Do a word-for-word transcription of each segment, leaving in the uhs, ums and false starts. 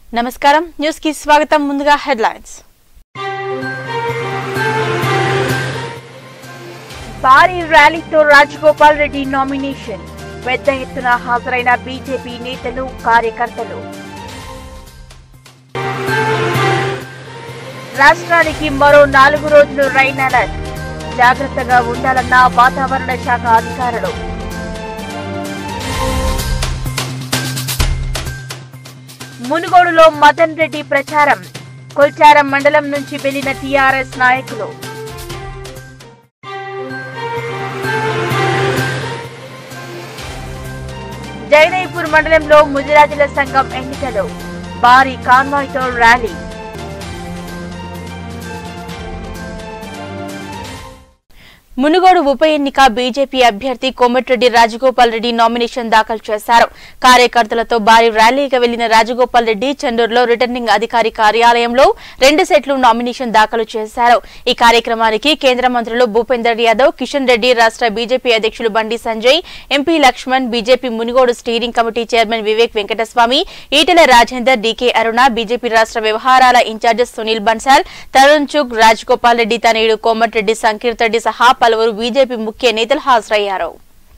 నమస్కారం న్యూస్ కి స్వాగతం ముందుగా హెడ్లైన్స్ భారీ ర్యాలీతో రాజగోపాల్ రెడ్డి నామినేషన్ పెద్ద ఎత్తున హాజరైన బీజేపీ నేతలు కార్యకర్తలు రాష్ట్రానికి మరో నాలుగు రోజులు రైన్ అలర్ట్ జాగ్రత్తగా ఉండాలన్న వాతావరణ శాఖ అధికారులు మునుగోడులో మదన్ రెడ్డి ప్రచారం కొల్చారం మండలం నుంచి వెళ్లిన టీఆర్ఎస్ నాయకులు జగదేవ్పూర్ మండలంలో ముదిరాజుల సంఘం ఎన్నికలు భారీ కాన్వాయ్తో ర్యాలీ మునుగోడు ఉప ఎన్నిక బీజేపీ అభ్యర్థి కోమటిరెడ్డి రాజగోపాల్ రెడ్డి నామినేషన్ దాఖలు చేశారు. కార్యకర్తలతో భారీ ర్యాలీగా వెళ్లిన రాజగోపాల్ రెడ్డి చండూరులో రిటర్నింగ్ అధికారి కార్యాలయంలో రెండు సెట్లు నామినేషన్ దాఖలు చేశారు. ఈ కార్యక్రమానికి కేంద్ర మంత్రులు భూపేందర్ యాదవ్, కిషన్ రెడ్డి, రాష్ట్ర బీజేపీ అధ్యక్షులు Bandi Sanjay, MP Laxman, BJP Munugode steering committee chairman Vivek Venkataswamy, Etela Rajender, DK Aruna, BJP రాష్ట్ర వ్యవహారాల ఇన్ఛార్జ్ సునీల్ బన్సాల్, తరుణ్ చుగ్, రాజగోపాల్ రెడ్డి తనయుడు కోమటిరెడ్డి సంకీర్త్ రెడ్డి సహా పలువురు బీజేపీ ముఖ్య నేతలు హాజరయ్యారు.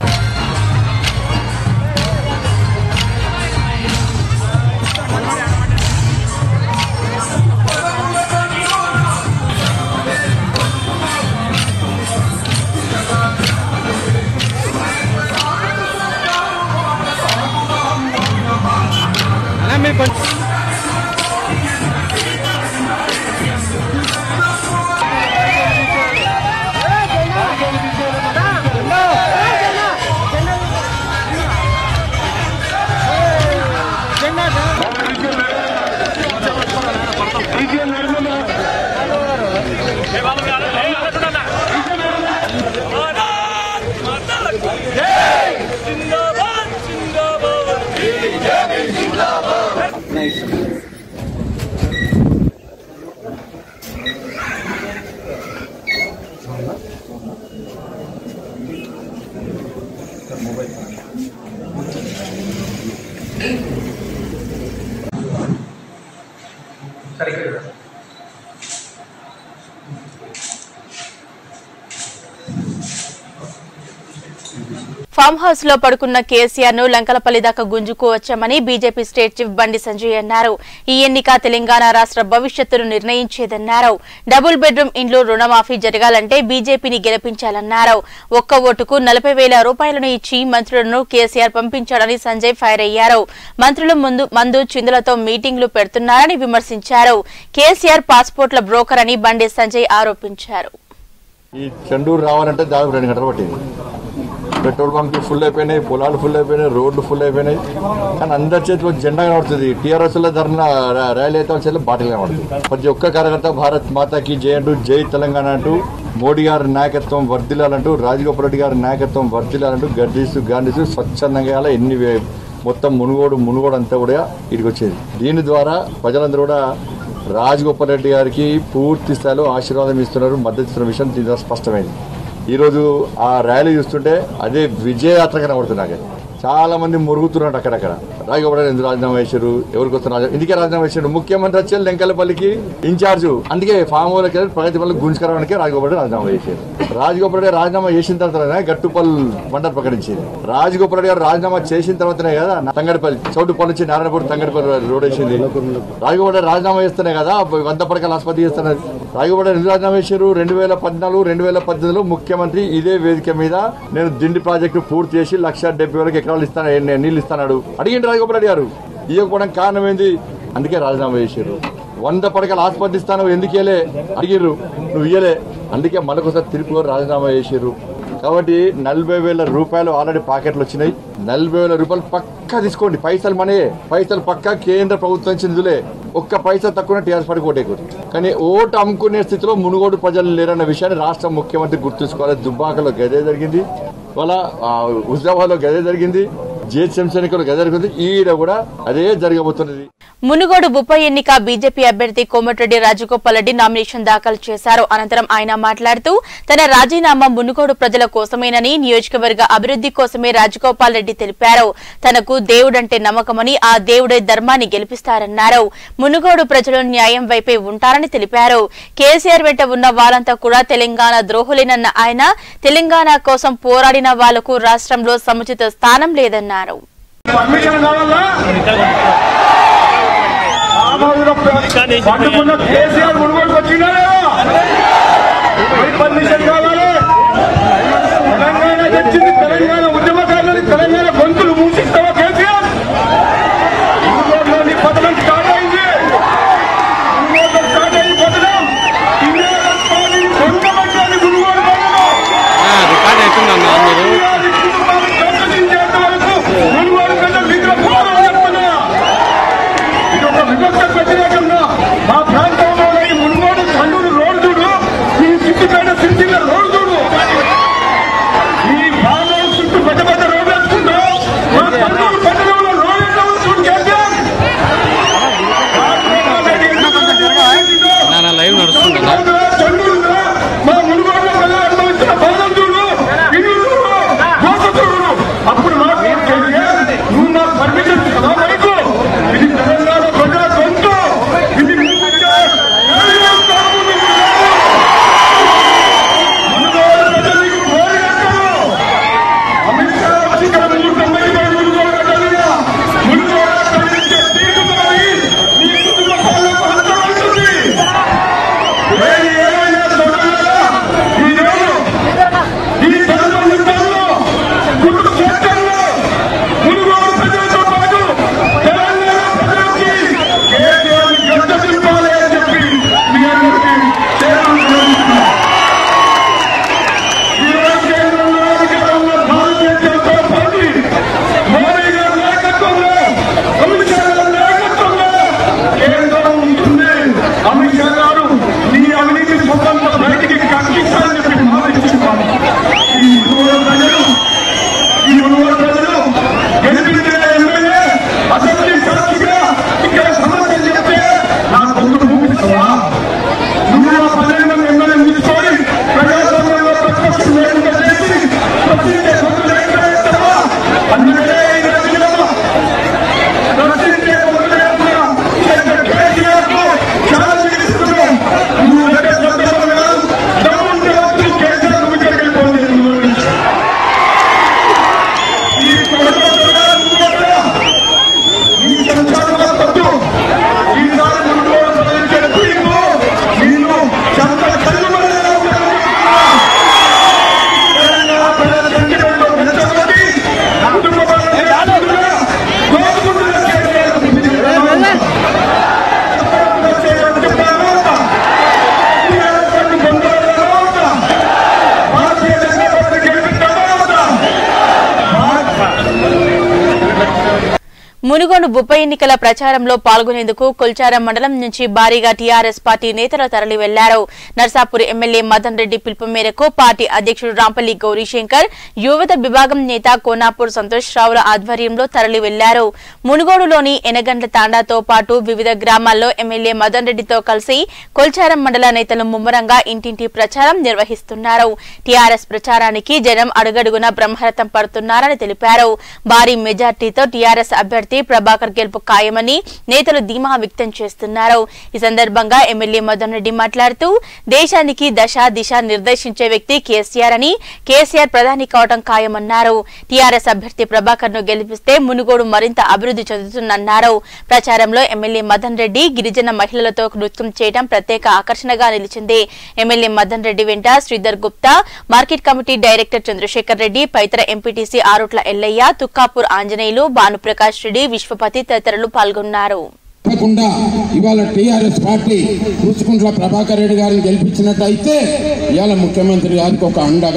ఫామ్ హౌస్ లో పడుకున్న కేసీఆర్ ను లంకలపల్లి దాకా గుంజుకు వచ్చామని BJP state chief Bandi Sanjay అన్నారు. ఈ ఎన్నిక తెలంగాణ రాష్ట్ర భవిష్యత్తును నిర్ణయించేదన్నారు. డబుల్ బెడ్రూమ్ ఇండ్లు రుణమాఫీ జరగాలంటే బీజేపీని గెలిపించాలన్నారు. ఒక్క ఓటుకు నలభై వేల రూపాయలను ఇచ్చి మంత్రులను కేసీఆర్ పంపించాడని సంజయ్ ఫైర్ అయ్యారు. మంత్రులు ముందు మందు చిందులతో మీటింగ్లు పెడుతున్నారని విమర్శించారు. కేసీఆర్ పాస్పోర్ట్ల బ్రోకర్ అని బండి సంజయ్ ఆరోపించారు. ఈ చండూరు రావాలంటే దాదాపు రెండు గంటలు పట్టింది. పెట్రోల్ బంక్లు ఫుల్ అయిపోయినాయి, పొలాలు ఫుల్ అయిపోయినాయి, రోడ్లు ఫుల్ అయిపోయినాయి. కానీ అందరి చేతిలో జెండా కనబడుతుంది. టీఆర్ఎస్ లో ధర్నా ర్యాలీ అయితే చేతిలో బాటిల్ కనబడుతుంది. ప్రతి ఒక్క కార్యకర్త భారత్ మాతాకి జై అంటూ, జై తెలంగాణ అంటూ, మోడీ గారి నాయకత్వం వర్ధిల్లాలంటూ, రాజగోపాల్ రెడ్డి గారి నాయకత్వం వర్ధిల్లాలంటూ గర్జీస్తూ గాంధీస్తూ స్వచ్ఛందంగా ఎన్ని మొత్తం మునుగోడు మునుగోడు అంతా కూడా ఇడికి వచ్చేది. దీని ద్వారా ప్రజలందరూ కూడా రాజగోపాల్ రెడ్డి గారికి పూర్తి స్థాయిలో ఆశీర్వాదం ఇస్తున్నారు, మద్దతు ఇస్తున్న విషయం దీని ద్వారా స్పష్టమైంది. ఈరోజు ఆ ర్యాలీ చూస్తుంటే అదే విజయయాత్ర కనబడుతుంది. నాకు చాలా మంది మురుగుతున్నారు అక్కడక్కడ. రాజగోపాల్ రెడ్డి ఎందుకు రాజీనామా చేశారు, ఎవరికి వస్తున్నారు, ఇందుకే రాజీనామా చేశారు. ముఖ్యమంత్రి వచ్చి లంకలపల్లికి ఇన్ఛార్జ్, అందుకే ఫామ్ హౌస్ ప్రగతి పనులు గుంజుకరావడానికి రాజగోపాల్ రెడ్డి రాజీనామా చేశారు. రాజగోపాల్ రెడ్డి రాజీనామా చేసిన తర్వాతనే గట్టుపల్లి మండలి ప్రకటించింది. రాజగోపాల్ రెడ్డి గారు రాజీనామా చేసిన తర్వాతనే కదా తంగడిపల్లి చౌటుపల్లి నుంచి నారాయణపూర్ తంగడిపల్లి రోడ్ వేసింది. రాజగోపాల్ రెడ్డి రాజీనామా చేస్తేనే కదా వంద పడకల ఆసుపత్రి చేస్తున్నది. రాజగోపాల్ రెడ్డి ఎందుకు రాజీనామా చేశారు? రెండు వేల పద్నాలుగు రెండు వేల పద్దెనిమిదిలో ముఖ్యమంత్రి ఇదే వేదిక మీద నేను దిండి ప్రాజెక్టు పూర్తి చేసి లక్ష డెబ్బై వేలకు ఎకరాలు ఇస్తాను, నీళ్లు ఇస్తాడు అడిగింది రాజగోపాల్ రెడ్డి గారు. ఇవ్వకపోవడానికి కారణం ఏంది? అందుకే రాజీనామా చేశారు. వంద పడకలు ఆసుపత్రి ఇస్తాను ఎందుకు ఇయ్యలే అడిగిర్రు, నువ్వు ఇయ్యలే, అందుకే మళ్ళొకసారి తిరుపతి రాజీనామా చేశారు. కాబట్టి నలభై వేల రూపాయలు ఆల్రెడీ పాకెట్లు వచ్చినాయి. నలభై వేల రూపాయలు పక్కా తీసుకోండి. పైసలు మనే పైసలు పక్కా కేంద్ర ప్రభుత్వం చెందులే. ఒక్క పైసా తక్కువ టీఆర్ఎస్ పార్టీ ఓటేకూడదు. కానీ ఓటు అమ్ముకునే స్థితిలో మునుగోడు ప్రజలు లేరన్న విషయాన్ని రాష్ట్ర ముఖ్యమంత్రి గుర్తుంచుకోవాలి. దుబ్బాకలో గదే జరిగింది, వాళ్ళ హుజాబాద్ లో గదే జరిగింది, జిహెచ్ఎంసీ ఎన్నికలు జరుగుతుంది, ఈడ కూడా అదే జరగబోతున్నది. మునుగోడు ఉప ఎన్నిక బీజేపీ అభ్యర్థి కోమటిరెడ్డి రాజగోపాల్ రెడ్డి నామినేషన్ దాఖలు చేశారు. అనంతరం ఆయన మాట్లాడుతూ తన రాజీనామా మునుగోడు ప్రజల కోసమేనని, నియోజకవర్గ అభివృద్ధి కోసమే రాజగోపాల్ రెడ్డి తెలిపారు. తనకు దేవుడంటే నమ్మకమని, ఆ దేవుడే ధర్మాన్ని గెలిపిస్తారన్నారు. మునుగోడు ప్రజలు న్యాయం వైపే ఉంటారని తెలిపారు. కేసీఆర్ వెంట ఉన్న వాళ్ళంతా కూడా తెలంగాణ ద్రోహులేనన్న ఆయన, తెలంగాణ కోసం పోరాడిన వాళ్లకు రాష్ట్రంలో సముచిత స్థానం లేదన్నారు. తెలంగాణ ఉద్యమకారులని తెలంగాణ గొంతులు మూసిస్తావా కేసీఆర్? మునుగోడులోని పతనం స్టార్ట్ అయింది. మునుగోడులో స్టార్ట్ అయింది పతనం. కొంతమంది మునుగోడు రికార్డ్ అవుతుందన్నా మీరు ప్రశ్నించేంత వరకు మునుగోడు ప్రజలు నిద్ర పోవాలనుకున్నా. ఇది ఒక వివక్ష వ్యతిరేకంగా మా ప్రాంతంలో మునుగోడు కల్లూరు రోడ్డు చూడు, ఈ సిద్దిపేట సిరిసిల్ల రోడ్డు చూడు, ఈ భాగం చుట్టూ పెద్ద పెద్ద రోడ్డు వేసుకుంటాం. మా కల్లూరు పట్టణంలో రోడ్డు ఎట్లా చూడు కేసీఆర్. లైవ్ నడుస్తుంది మా మునుగోడులో ప్రజలు అనుభవిస్తున్న బాధం చూడు, ఇల్లు చూడు, మోస చూడు. అప్పుడు మాకు నువ్వు నాకు పర్మిషన్ ఇస్తావా? మైకు ఇది తెలంగాణ ప్రజల గొంతు, ఇది మునుగోడు ప్రజలు నీకు కోరి కట్టారు. అమిత్ షా వచ్చి ఇక్కడ మూడు తొంభై మంది మునుగోడు కట్టాలిగా మునుగోడు కలిగించే తీర్పుతాయి. నీ కుటుంబ పాలనకు అంతమవుతుంది. ఏమైనా సోదరులారా, ఈరోజు ఈ చదువు యుద్ధంలో గురు క్షేత్రంలో మునుగోడు ప్రజలతో పాటు తెలంగాణ ప్రజలకి కేసీఆర్ గడ్డ దింపాలి అని చెప్పి మీ అందరికీ చేరుకుంటున్నాను. ఈరోజు కేంద్రంలో అధికారంలో భారతీయ జనతా పార్టీ మోడీ గారి నాయకత్వంలో, అమిత్ షా గారి నాయకత్వంలో కేంద్రం ఉంటుంది. అమిత్ షా గారు నీ అవినీతి స్వతంత్ర బయటికి కక్కిస్తారని చెప్పి భావిస్తున్నాను. ఈ మునుగోడు ప్రజలు ఈ మునుగోడు ప్రజలు గెలిపించిన ఎమ్మెల్యే అసెంబ్లీ సాక్షిగా ఇక్కడ సమస్యలు చెప్తే నా గొంతు చూపిస్తావా? నువ్వు ఆ పన్నెండు మంది ఎమ్మెల్యేలు తీసుకొని ప్రజాస్వామ్యంలో ప్రతిపక్షం లేకుండా చేసి ప్రశ్నించే గొంతు లేకుండా చేస్తావా? అందుకే ఈ రాజకీయంలో ప్రశ్నించే గొంతు లేకుండా కేసీఆర్ కు చాలా చికిత్స్తున్నాం. నువ్వు దగ్గర సందర్భం కాదు, దమ్ముంటే వచ్చి కేసీఆర్ నువ్వు ఇక్కడికి వెళ్ళిపోయింది. ఈ కొడతా ఈ సంచారంలో తప్పు. ఈసారి మునుగోడు ప్రజలించే తీర్పు నేను చంద్ర కల్లుమని తెలంగాణ ప్రజల సంఖ్యలో పెంచబడి కుటుంబ భారతీయ జనతా పార్టీ గెలిపిన మునుగోడు ఉప ఎన్నికల ప్రచారంలో పాల్గొనేందుకు కొల్చారం మండలం నుంచి భారీగా టీఆర్ఎస్ పార్టీ నేతలు తరలి వెళ్లారు. నర్సాపూర్ ఎమ్మెల్యే మదన్ రెడ్డి పిలుపు మేరకు పార్టీ అధ్యక్షుడు రాంపల్లి గౌరీశంకర్, యువత విభాగం నేత కోనాపూర్ సంతోష్ రావుల ఆధ్వర్యంలో తరలి వెళ్లారు. మునుగోడులోని ఎనగండ్ల తాండాతో పాటు వివిధ గ్రామాల్లో ఎమ్మెల్యే మదన్ రెడ్డితో కలిసి కొల్చారం మండల నేతలు ముమ్మరంగా ఇంటింటి ప్రచారం నిర్వహిస్తున్నారు. టీఆర్ఎస్ ప్రచారానికి జనం అడుగడుగున బ్రహ్మరథం పడుతున్నారని తెలిపారు. భారీ మెజార్టీతో టీఆర్ఎస్ అభ్యర్థి ప్రభాకర్ గెలుపు ఖాయమని నేతలు ధీమా వ్యక్తం చేస్తున్నారు. ఈ సందర్భంగా ఎమ్మెల్యే మదన్ రెడ్డి మాట్లాడుతూ దేశానికి దశ దిశ నిర్దేశించే వ్యక్తి కేసీఆర్ అని, కేసీఆర్ ప్రధాని కావడం ఖాయమన్నారు. టీఆర్ఎస్ అభ్యర్థి ప్రభాకర్ ను గెలిపిస్తే మునుగోడు మరింత అభివృద్ధి చెందుతుందన్నారు. ప్రచారంలో ఎమ్మెల్యే మదన్ రెడ్డి గిరిజన మహిళలతో నృత్యం చేయడం ప్రత్యేక ఆకర్షణగా నిలిచింది. ఎమ్మెల్యే మదన్ రెడ్డి వెంట Sridhar Gupta, market committee director Chandrasekhar Reddy, పైతర ఎంపీటీసీ ఆరుట్ల ఎల్లయ్య, తుక్కాపూర్ ఆంజనేయులు, భానుప్రకాష్ రెడ్డి, విశ్వపతి తదితరులు పాల్గొన్నారు. తప్పకుండా ఇవాళ టీఆర్ఎస్ పార్టీ రుచుకుంట్ల ప్రభాకర్ రెడ్డి గారిని గెలిపించినట్టయితే ఇవాళ ముఖ్యమంత్రి గారికి ఒక అండగా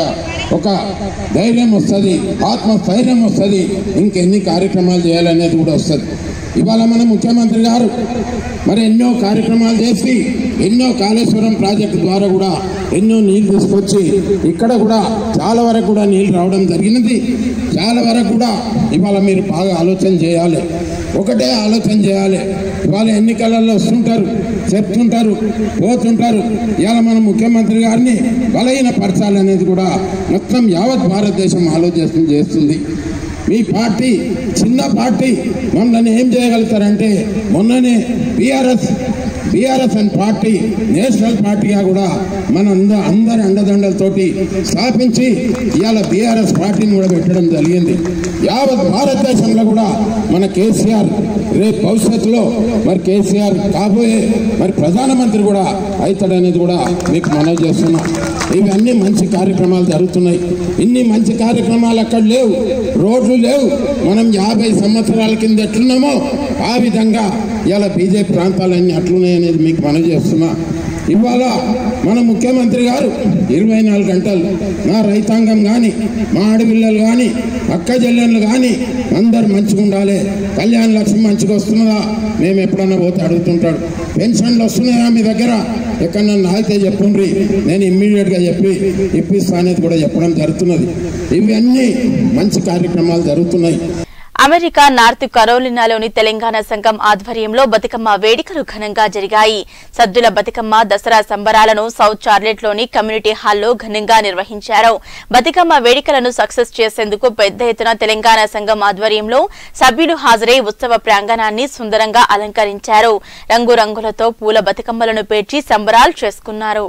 ఒక ధైర్యం వస్తుంది, ఆత్మస్థైర్యం వస్తుంది, ఇంకెన్ని కార్యక్రమాలు చేయాలనేది కూడా వస్తుంది. ఇవాళ మన ముఖ్యమంత్రి గారు మరి ఎన్నో కార్యక్రమాలు చేసి ఎన్నో కాళేశ్వరం ప్రాజెక్టు ద్వారా కూడా ఎన్నో నీళ్లు తీసుకొచ్చి ఇక్కడ కూడా చాలా వరకు కూడా నీళ్ళు రావడం జరిగినది. చాలా వరకు కూడా ఇవాళ మీరు బాగా ఆలోచన చేయాలి, ఒకటే ఆలోచన చేయాలి. ఇవాళ ఎన్నికలలో వస్తుంటారు, చెప్తుంటారు, పోతుంటారు. ఇవాళ మన ముఖ్యమంత్రి గారిని బలహీనపరచాలనేది కూడా మొత్తం యావత్ భారతదేశం ఆలోచన చేస్తుంది. మీ పార్టీ చిన్న పార్టీ మమ్మల్ని ఏం చేయగలుగుతారంటే మొన్ననే BRS BRS and party national పార్టీగా కూడా మన అంద అందరి అండదండలతోటి స్థాపించి ఇవాళ బీఆర్ఎస్ పార్టీని కూడా పెట్టడం జరిగింది. యావత్ భారతదేశంలో కూడా మన కేసీఆర్ రేపు భవిష్యత్తులో మరి కేసీఆర్ కాబోయే మరి ప్రధానమంత్రి కూడా అవుతాడనేది కూడా మీకు మనవి చేస్తున్నాం. ఇవన్నీ మంచి కార్యక్రమాలు జరుగుతున్నాయి. ఇన్ని మంచి కార్యక్రమాలు అక్కడ లేవు, రోడ్లు లేవు. మనం యాభై సంవత్సరాల కింద ఎట్లున్నామో ఆ విధంగా ఇలా బీజేపీ ప్రాంతాలన్నీ అట్లున్నాయి అనేది మీకు మనవి చేస్తున్నా. ఇవాళ మన ముఖ్యమంత్రి గారు ఇరవై నాలుగు గంటలు నా రైతాంగం కానీ, మా ఆడపిల్లలు కానీ, అక్క చెల్లెళ్ళు కానీ అందరు మంచిగా ఉండాలి. కళ్యాణ లక్ష్మి మంచిగా వస్తున్నదా మేము ఎప్పుడన్నా పోతే అడుగుతుంటాడు. పెన్షన్లు వస్తున్నాయా మీ దగ్గర ఎక్కడన్నా నాగితే చెప్పుండ్రి, నేను ఇమ్మీడియట్గా చెప్పి ఇప్పిస్తా అనేది కూడా చెప్పడం జరుగుతున్నది. ఇవన్నీ మంచి కార్యక్రమాలు జరుగుతున్నాయి. అమెరికా నార్త్ కరోలినాలోని తెలంగాణ సంఘం ఆధ్వర్యంలో బతుకమ్మ వేడుకలు ఘనంగా జరిగాయి. సద్దుల బతుకమ్మ దసరా సంబరాలను సౌత్ చార్లెట్లోని కమ్యూనిటీ హాల్లో ఘనంగా నిర్వహించారు. బతుకమ్మ వేడుకలను సక్సెస్ చేసేందుకు పెద్ద ఎత్తున తెలంగాణ సంఘం ఆధ్వర్యంలో సభ్యులు హాజరై ఉత్సవ ప్రాంగణాన్ని సుందరంగా అలంకరించారు. రంగురంగులతో పూల బతుకమ్మలను పేర్చి సంబరాలు చేసుకున్నారు.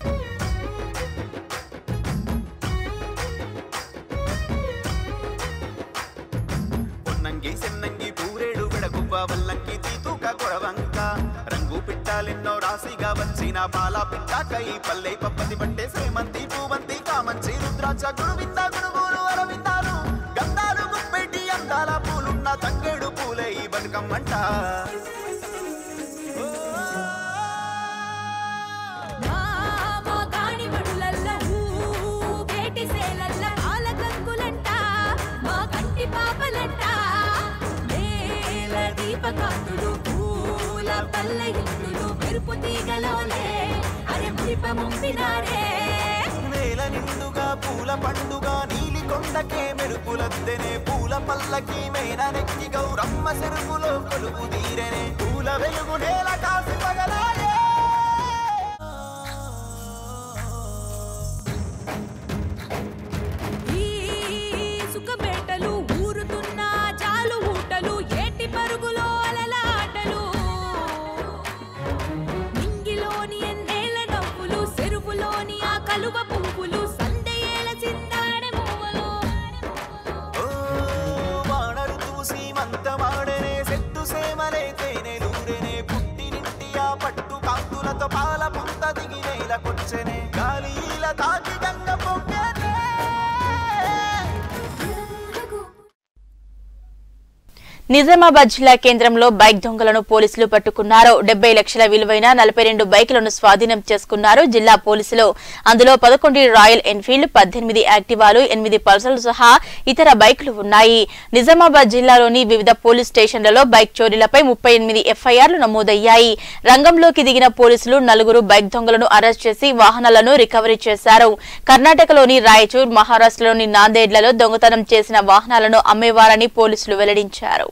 వల్లంకి తీతూక కొడవంక రంగు పిట్టాలెన్నో రాశిగా వచ్చిన పాల పిట్టాకై పల్లె పప్పతి పట్టే శ్రీమంతి పూవంతి కామంచి రుద్రాక్ష గురువింద గురువులు అరవిందాలు గంధాలు గుప్పెట్టి అందాల పూలున్న తంగేడు పూలే ఈ బతుకమ్మంట. నేల నిండుగా పూల పండుగ నీలి కొండకే మెరుపులద్దెనే పూల పల్లకి మేన నెక్కి గౌరమ్మ చెరుపులో కొలుపు తీరనే పూల వెలుగు నేల కాసి పగలాయే. నిజామాబాద్ జిల్లా కేంద్రంలో బైక్ దొంగలను పోలీసులు పట్టుకున్నారు. డెబ్బై లక్షల విలువైన నలభై రెండు బైకులను స్వాధీనం చేసుకున్నారు జిల్లా పోలీసులు. అందులో పదకొండు రాయల్ ఎన్ఫీల్డ్, పద్దెనిమిది యాక్టివాలు, ఎనిమిది పల్సర్లు సహా ఇతర బైకులు ఉన్నాయి. నిజామాబాద్ జిల్లాలోని వివిధ పోలీస్ స్టేషన్లలో బైక్ చోరీలపై ముప్పై ఎనిమిది ఎఫ్ఐఆర్లు నమోదయ్యాయి. రంగంలోకి దిగిన పోలీసులు నలుగురు బైక్ దొంగలను అరెస్ట్ చేసి వాహనాలను రికవరీ చేశారు. కర్ణాటకలోని రాయచూర్, మహారాష్ట్రలోని నాందేడ్లలో దొంగతనం చేసిన వాహనాలను అమ్మేవారని పోలీసులు వెల్లడించారు.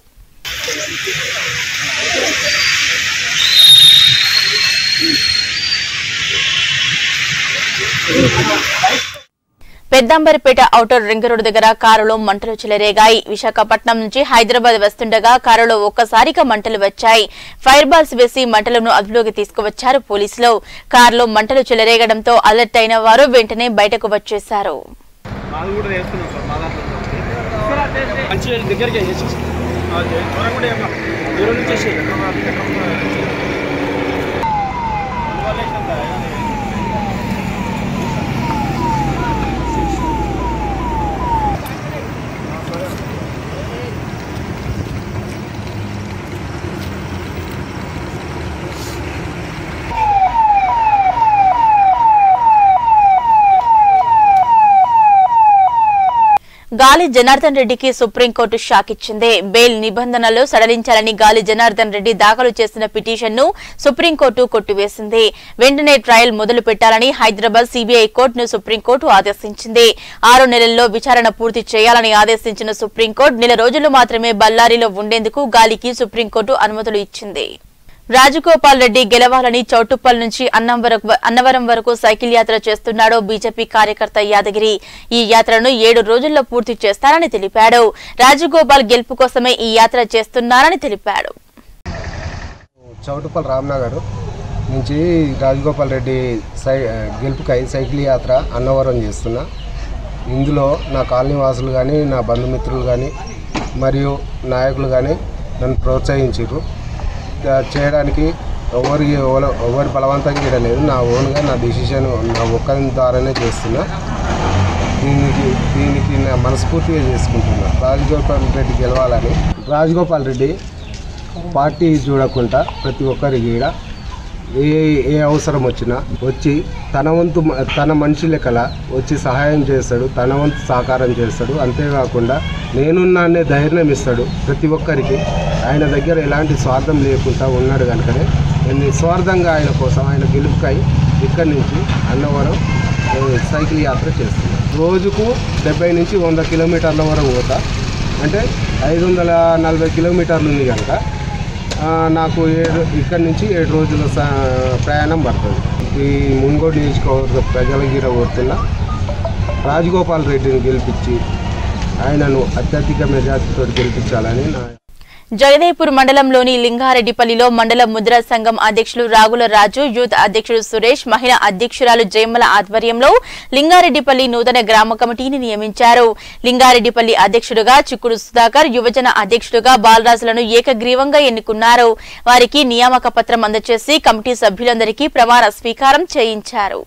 పెద్దాంబరిపేట ఔటర్ రింగ్ రోడ్డు దగ్గర కారులో మంటలు చెలరేగాయి. విశాఖపట్నం నుంచి హైదరాబాద్ వస్తుండగా కారులో ఒక్కసారిగా మంటలు వచ్చాయి. ఫైర్ బాల్స్ వేసి మంటలను అదుపులోకి తీసుకువచ్చారు పోలీసులు. కారులో మంటలు చెలరేగడంతో అలర్ట్ అయిన వారు వెంటనే బయటకు వచ్చేశారు. గాలి జనార్దన్ రెడ్డికి సుప్రీంకోర్టు షాక్ ఇచ్చింది. బెయిల్ నిబంధనలు సడలించాలని గాలి జనార్దన్ రెడ్డి దాఖలు చేసిన పిటిషన్ను సుప్రీంకోర్టు కొట్టివేసింది. వెంటనే ట్రయల్ మొదలు పెట్టాలని హైదరాబాద్ సీబీఐ కోర్టును సుప్రీంకోర్టు ఆదేశించింది. ఆరు నెలల్లో విచారణ పూర్తి చేయాలని ఆదేశించిన సుప్రీంకోర్టు నెల రోజులు మాత్రమే బళ్ళారిలో ఉండేందుకు గాలికి సుప్రీంకోర్టు అనుమతులు ఇచ్చింది. రాజగోపాల్ రెడ్డి గెలవాలని చౌటుప్పల్ నుంచి అన్నవరం వరకు సైకిల్ యాత్ర చేస్తున్నాడు బీజేపీ కార్యకర్త యాదగిరి. ఈ యాత్రను ఏడు రోజుల్లో పూర్తి చేస్తారని తెలిపాడు. రాజగోపాల్ గెలుపు కోసమే ఈ యాత్ర చేస్తున్నారని తెలిపాడు. చౌటుప్పల్ రామ్నగర్ నుంచి రాజగోపాల్ రెడ్డి సై గెలుపుకై సైకిల్ యాత్ర అన్నవరం చేస్తున్నా. ఇందులో నా కాలనీ వాసులు కానీ నా బంధుమిత్రులు కానీ మరియు నాయకులు కానీ నన్ను ప్రోత్సహించారు. చేయడానికి ఎవరికి ఎవరి బలవంతంగా చేయలేదు. నా ఓన్గా నా డిసిషన్ నా ఒక్కరి ద్వారానే చేస్తున్నా. దీనికి దీనికి నా మనస్ఫూర్తిగా చేసుకుంటున్నా. రాజగోపాల్ రెడ్డి గెలవాలని. రాజగోపాల్ రెడ్డి పార్టీ చూడకుండా ప్రతి ఒక్కరికి కూడా ఏ ఏ అవసరం వచ్చినా వచ్చి తన వంతు తన మనిషి లెక్కల వచ్చి సహాయం చేస్తాడు, తన వంతు సహకారం చేస్తాడు. అంతేకాకుండా నేనున్నానే ధైర్యం ఇస్తాడు ప్రతి ఒక్కరికి. ఆయన దగ్గర ఎలాంటి స్వార్థం లేకుండా ఉన్నాడు కనుకనే నేను నిస్వార్థంగా ఆయన కోసం ఆయన గెలుపుకై ఇక్కడి నుంచి అన్నవరం సైకిల్ యాత్ర చేస్తున్నాను. రోజుకు డెబ్బై నుంచి వంద కిలోమీటర్ల వరకు పోతా. అంటే ఐదు వందల నలభై కిలోమీటర్లు ఉంది కనుక నాకు ఏడు ఇక్కడి నుంచి ఏడు రోజుల ప్రయాణం పడుతుంది. ఈ మున్గోడు నియోజకవర్గ ప్రజలగిర కోరుతున్న రాజగోపాల్ రెడ్డిని గెలిపించి ఆయనను అత్యధిక మెజార్టీతో గెలిపించాలని నా. జగదేపూర్ మండలంలోని లింగారెడ్డిపల్లిలో మండల ముద్రా సంఘం అధ్యక్షులు రాగుల రాజు, యూత్ అధ్యక్షుడు సురేష్, మహిళా అధ్యక్షురాలు జయమ్మల ఆధ్వర్యంలో లింగారెడ్డిపల్లి నూతన గ్రామ కమిటీని నియమించారు. లింగారెడ్డిపల్లి అధ్యక్షుడుగా చిక్కుడు సుధాకర్, యువజన అధ్యక్షుడుగా బాలరాజులను ఏకగ్రీవంగా ఎన్నుకున్నారు. వారికి నియామక పత్రం అందజేసి కమిటీ సభ్యులందరికీ ప్రమాణ స్వీకారం చేయించారు.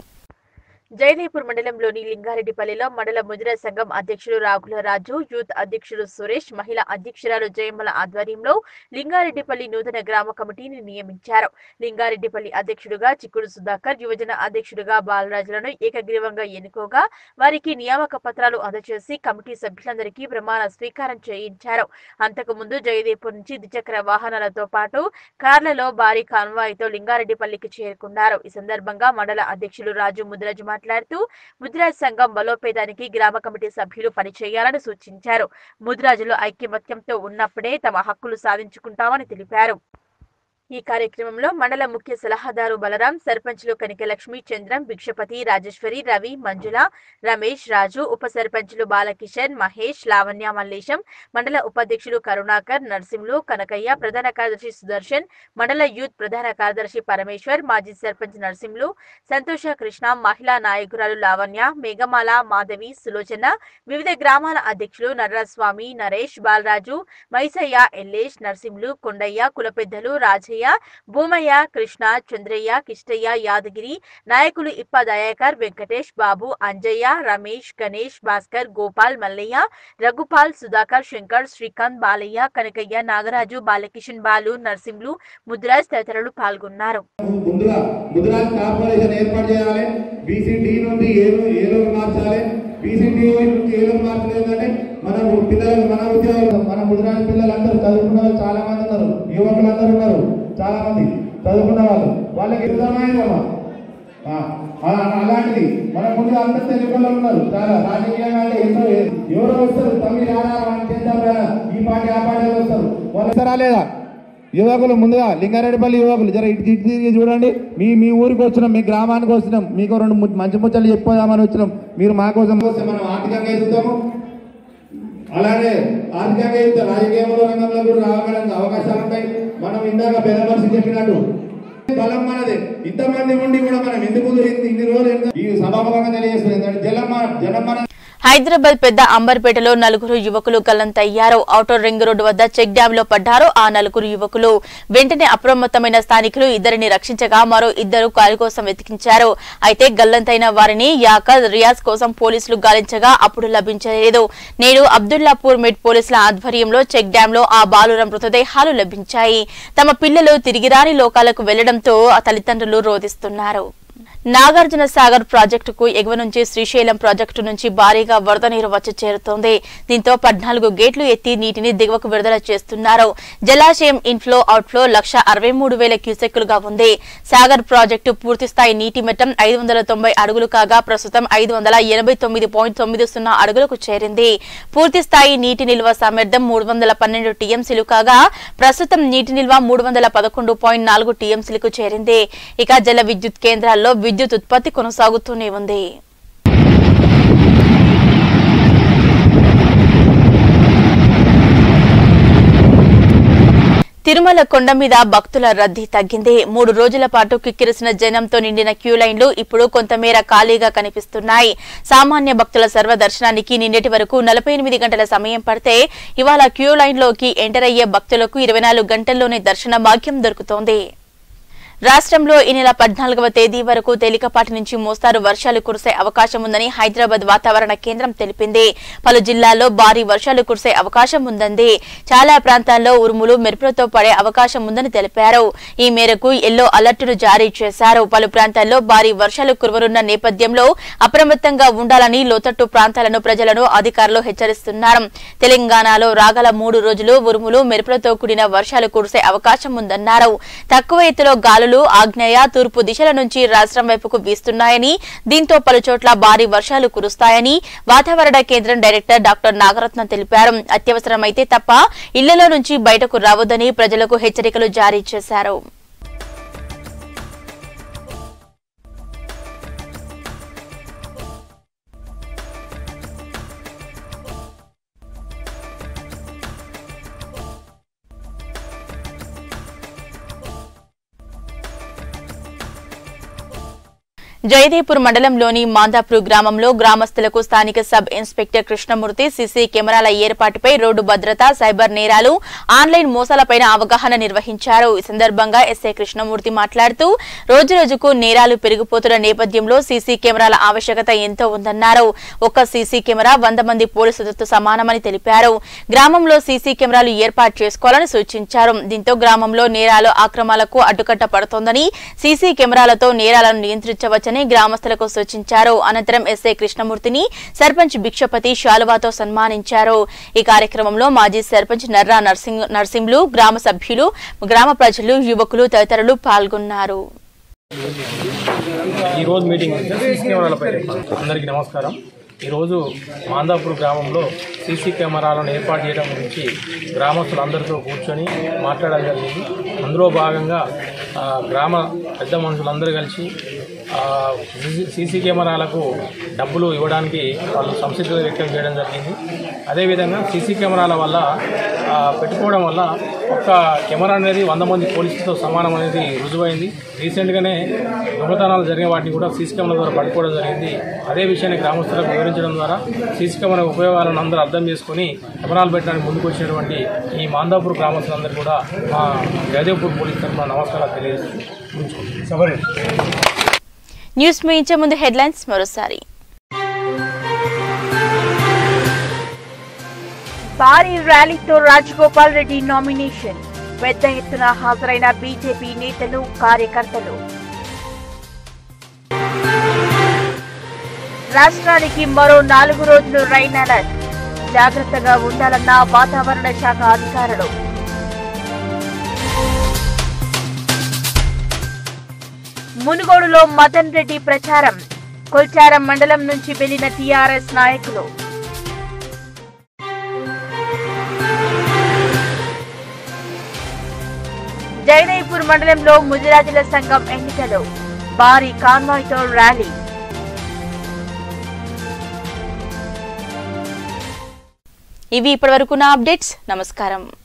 జయదేపూర్ మండలంలోని లింగారెడ్డిపల్లిలో మండల ముద్రా సంఘం అధ్యక్షుడు రాగుల రాజు, యూత్ అధ్యక్షుడు సురేష్, మహిళా అధ్యక్షురాలు జయమ్మల ఆధ్వర్యంలో లింగారెడ్డిపల్లి నూతన గ్రామ కమిటీని నియమించారు. లింగారెడ్డిపల్లి అధ్యక్షుడుగా చిక్కుడు సుధాకర్, యువజన అధ్యక్షుడుగా బాలరాజులను ఏకగ్రీవంగా ఎన్నుకోగా వారికి నియామక పత్రాలు అందజేసి కమిటీ సభ్యులందరికీ ప్రమాణ స్వీకారం చేయించారు. అంతకుముందు జయదేపూర్ నుంచి ద్విచక్ర వాహనాలతో పాటు కార్లలో భారీ కాన్వాయ్తో లింగారెడ్డిపల్లికి చేరుకున్నారు. ఈ సందర్భంగా మండల అధ్యక్షులు రాజు ముద్రాజు మాట్లాడుతూ ముద్రాజ్ సంఘం బలోపేతానికి గ్రామ కమిటీ సభ్యులు పనిచేయాలని సూచించారు. ముద్రాజులు ఐక్యమత్యంతో ఉన్నప్పుడే తమ హక్కులు సాధించుకుంటామని తెలిపారు. ఈ కార్యక్రమంలో మండల ముఖ్య సలహాదారు బలరాం, సర్పంచ్లు కనిక లక్ష్మి, చంద్రం, భిక్షపతి, రాజేశ్వరి, రవి, మంజుల, రమేష్, రాజు, ఉప సర్పంచ్లు బాలకిషన్, మహేష్, లావణ్య, మల్లేశం, మండల ఉపాధ్యక్షులు కరుణాకర్, నర్సింహులు, కనకయ్య, ప్రధాన కార్యదర్శి సుదర్శన్, మండల యూత్ ప్రధాన కార్యదర్శి పరమేశ్వర్, మాజీ సర్పంచ్ నర్సింహులు, సంతోష కృష్ణ, మహిళా నాయకురాలు లావణ్య, మేఘమాల, మాధవి, సులోచన, వివిధ గ్రామాల అధ్యక్షులు నర్రాస్వామి, నరేష్, బాలరాజు, మైసయ్య, ఎల్లేష్, నర్సింహులు, కొండయ్య, కులపెద్దలు, రాజయ్య, భూమయ్య, కృష్ణ, చంద్రయ్య, కిష్టయ్య, యాదగిరి నాయకులు ఇప్ప దయాకర్, వెంకటేష్, బాబు, అంజయ్య, రమేష్, గణేష్, భాస్కర్, గోపాల్, మల్లయ్య, రఘుపాల్, సుధాకర్, శంకర్, శ్రీకాంత్, బాలయ్య, కనకయ్య, నాగరాజు, బాలకిషన్, బాలు, నర్సింహులు, ముద్రాజ్ తదితరులు పాల్గొన్నారు. ముందుగా ముద్రాజ్ కార్పొరేషన్ ఏర్పాటు చేయాలి. బీసీడీ నుండి ఏలోకి మార్చాలి. బీసీడీ నుంచి ఏలోకి మార్చలేదు ఏంటంటే మన పిల్లలు మన ఉద్యోగులు మన ముద్రాజ్ పిల్లలందరూ చదువుకున్న వాళ్ళు చాలా మంది ఉన్నారు, యువకులందరూ ఉన్నారు, చాలా మంది చదువుకున్న వాళ్ళు. వాళ్ళకి ఇష్టమైనదమ్మా అలాంటిది మన ముందు అందరు తెలుగు ఉన్నారు. చాలా రాజకీయంగా అంటే ఎన్నో ఎవరో వస్తారు, తమిళ చేద్దాం ఈ పార్టీ ఆ పార్టీ వస్తారు. వాళ్ళు లేదా యువకులు ముందుగా లింగారెడ్డిపల్లి యువకులు జర ఇటు ఇటు తిరిగి చూడండి. మీ మీ ఊరికి వచ్చినాం, మీ గ్రామానికి వచ్చినాం, మీకు రెండు మంచి ముచ్చట్లు చెప్పిపోదామని వచ్చినాం. మీరు మా కోసం మనం ఆర్థికంగా ఎదుగుతాము, అలాగే ఆర్థికంగా ఎదుగుతా రాజకీయంలో రంగంలో కూడా రావడానికి అవకాశాలు ఉంటాయి. మనం ఇందాక పెద్ద మనిషి చెప్పినట్టు బలం మనదే. ఇంతమంది ఉండి కూడా మనం ఎందుకు ఇన్ని రోజులు ఈ సభాముఖంగా తెలియజేస్తుంది జలం జనం మన. హైదరాబాద్ పెద్ద అంబర్పేటలో నలుగురు యువకులు గల్లంతయ్యారు. ఔటర్ రింగ్ రోడ్డు వద్ద చెక్ డ్యాం లో పడ్డారు ఆ నలుగురు యువకులు. వెంటనే అప్రమత్తమైన స్థానికులు ఇద్దరిని రక్షించగా మరో ఇద్దరు కారు కోసం వెతికించారు. అయితే గల్లంతైన వారిని యాకర్, రియాజ్ కోసం పోలీసులు గాలించగా అప్పుడు లభించలేదు. నేడు అబ్దుల్లాపూర్ మెట్ పోలీసుల ఆధ్వర్యంలో చెక్ డ్యాం లో ఆ బాలుర మృతదేహాలు లభించాయి. తమ పిల్లలు తిరిగిరాని లోకాలకు వెళ్లడంతో తల్లిదండ్రులు రోధిస్తున్నారు. నాగార్జున సాగర్ ప్రాజెక్టుకు ఎగువ నుంచి శ్రీశైలం ప్రాజెక్టు నుంచి భారీగా వరద నీరు వచ్చి చేరుతోంది. దీంతో పద్నాలుగు గేట్లు ఎత్తి నీటిని దిగువకు విడుదల చేస్తున్నారు. జలాశయం ఇన్ఫ్లో అవుట్ఫ్లో లక్ష అరవై మూడు వేల క్యూసెక్కులుగా ఉంది. సాగర్ ప్రాజెక్టు పూర్తిస్థాయి నీటి మట్టం ఐదు వందల తొంభై అడుగులు కాగా ప్రస్తుతం ఐదు వందల ఎనభై తొమ్మిది పాయింట్ తొమ్మిది సున్నా అడుగులకు చేరింది. పూర్తిస్థాయి నీటి నిల్వ సామర్థ్యం మూడు వందల పన్నెండు టీఎంసీలు కాగా ప్రస్తుతం నీటి నిల్వ మూడు వందల పదకొండు పాయింట్ నాలుగు టీఎంసీలకు చేరింది. ఇక జల విద్యుత్ కేంద్రాల్లో విద్యుత్ ఉత్పత్తి కొనసాగుతూనే ఉంది. తిరుమల కొండ మీద భక్తుల రద్దీ తగ్గింది. మూడు రోజుల పాటు కిక్కిరిసిన జనంతో నిండిన క్యూ లైన్లు ఇప్పుడు కొంతమేర ఖాళీగా కనిపిస్తున్నాయి. సామాన్య భక్తుల సర్వదర్శనానికి నిన్నటి వరకు నలభై ఎనిమిది గంటల సమయం పడితే ఇవాళ క్యూ లైన్లోకి ఎంటర్ అయ్యే భక్తులకు ఇరవై నాలుగు గంటల్లోనే దర్శన భాగ్యం దొరుకుతోంది. రాష్ట్రంలో ఈ నెల పద్నాలుగవ తేదీ వరకు తేలికపాటి నుంచి మోస్తారు వర్షాలు కురిసే అవకాశం ఉందని హైదరాబాద్ వాతావరణ కేంద్రం తెలిపింది. పలు జిల్లాల్లో భారీ వర్షాలు కురిసే అవకాశం ఉందంది. చాలా ప్రాంతాల్లో ఉరుములు మెరుపులతో పడే అవకాశం ఉందని తెలిపారు. ఈ మేరకు ఎల్లో అలర్టును జారీ చేశారు. పలు ప్రాంతాల్లో భారీ వర్షాలు కురవనున్న నేపథ్యంలో అప్రమత్తంగా ఉండాలని లోతట్టు ప్రాంతాలను ప్రజలను అధికారులు హెచ్చరిస్తున్నారు. తెలంగాణలో రాగల మూడు రోజులు ఉరుములు మెరుపులతో కూడిన వర్షాలు కురిసే అవకాశం ఉందన్నారు. తక్కువ ఎత్తులో గాలులు ఆగ్నేయ తూర్పు దిశల నుంచి రాష్ట్రం వైపుకు వీస్తున్నాయని, దీంతో పలుచోట్ల భారీ వర్షాలు కురుస్తాయని వాతావరణ కేంద్రం డైరెక్టర్ డాక్టర్ నాగరత్న తెలిపారు. అత్యవసరమైతే తప్ప ఇళ్లలో నుంచి బయటకు రావద్దని ప్రజలకు హెచ్చరికలు జారీ చేశారు. జయదేపూర్ మండలంలోని మాందాపూర్ గ్రామంలో గ్రామస్తులకు స్థానిక సబ్ ఇన్స్పెక్టర్ కృష్ణమూర్తి సీసీ కెమెరాల ఏర్పాటుపై రోడ్డు భద్రత, సైబర్ నేరాలు, ఆన్లైన్ మోసాలపై అవగాహన నిర్వహించారు. ఈ సందర్భంగా ఎస్ఐ కృష్ణమూర్తి మాట్లాడుతూ రోజురోజుకు నేరాలు పెరిగిపోతున్న నేపథ్యంలో సీసీ కెమెరాల ఆవశ్యకత ఎంతో ఉందన్నారు. ఒక్క సీసీ కెమెరా వంద మంది పోలీసులతో సమానమని తెలిపారు. గ్రామంలో సీసీ కెమెరాలు ఏర్పాటు చేసుకోవాలని సూచించారు. దీంతో గ్రామంలో నేరాలు అక్రమాలకు అడ్డుకట్ట పడుతోందని, సీసీ కెమెరాలతో నేరాలను నియంత్రించవచ్చని గ్రామస్తులకు సూచించారు. అనంతరం ఎస్ఐ కృష్ణమూర్తిని సర్పంచ్ భిక్షపతి శాలువాతో సన్మానించారు. ఈ కార్యక్రమంలో మాజీ సర్పంచ్ నర్రా నర్సింగ్ నర్సింహులు, గ్రామ సభ్యులు, గ్రామ ప్రజలు, యువకులు తదితరులు పాల్గొన్నారు. ఈ రోజు మీటింగ్ సీసీ కెమెరాలపై. అందరికీ నమస్కారం. ఈరోజు మాందాపూర్ గ్రామంలో సీసీ కెమెరాలను ఏర్పాటు చేయడం గురించి గ్రామస్తులందరితో కూర్చొని మాట్లాడడం జరిగింది. అందులో భాగంగా గ్రామ పెద్ద మనుషులందరూ కలిసి సీసీ కెమెరాలకు డబ్బులు ఇవ్వడానికి వాళ్ళు సంసిద్ధత వ్యక్తం చేయడం జరిగింది. అదేవిధంగా సీసీ కెమెరాల వల్ల పెట్టుకోవడం వల్ల ఒక్క కెమెరా అనేది వంద మంది పోలీసులతో సమానం అనేది రుజువైంది. రీసెంట్గానే దొంగతనాలు జరిగిన వాటిని కూడా సీసీ కెమెరా ద్వారా పట్టుకోవడం జరిగింది. అదే విషయాన్ని గ్రామస్తులకు వివరించడం ద్వారా సీసీ కెమెరా ఉపయోగాలను అందరూ అర్థం చేసుకుని కెమెరాలు పెట్టడానికి ముందుకు వచ్చినటువంటి ఈ మాందాపూర్ గ్రామస్తులందరూ కూడా మా జయదేవ్పూర్ పోలీస్ తరఫున నమస్కారాలు తెలియజేస్తున్నాం. న్యూస్ ముగించే ముందు హెడ్లైన్స్ మరోసారి. భారీ ర్యాలీతో రాజగోపాల్ రెడ్డి నామినేషన్. పెద్ద ఎత్తున హాజరైన బీజేపీ నేతలు, కార్యకర్తలు. రాష్ట్రానికి మరో నాలుగు రోజులు రైన్ అలర్ట్. జాగ్రత్తగా ఉండాలన్న వాతావరణ శాఖ అధికారులు. మునుగోడులో మదన్ రెడ్డి ప్రచారం. కొల్చారం మండలం నుంచి వెళ్లిన టీఆర్ఎస్ నాయకులు. జయదేవ్పూర్ మండలంలో ముదిరాజుల సంఘం ఎన్నికలు. భారీ కాన్వాయ్తో ర్యాలీ. ఇవి ఇప్పటివరకు నా అప్డేట్స్. నమస్కారం.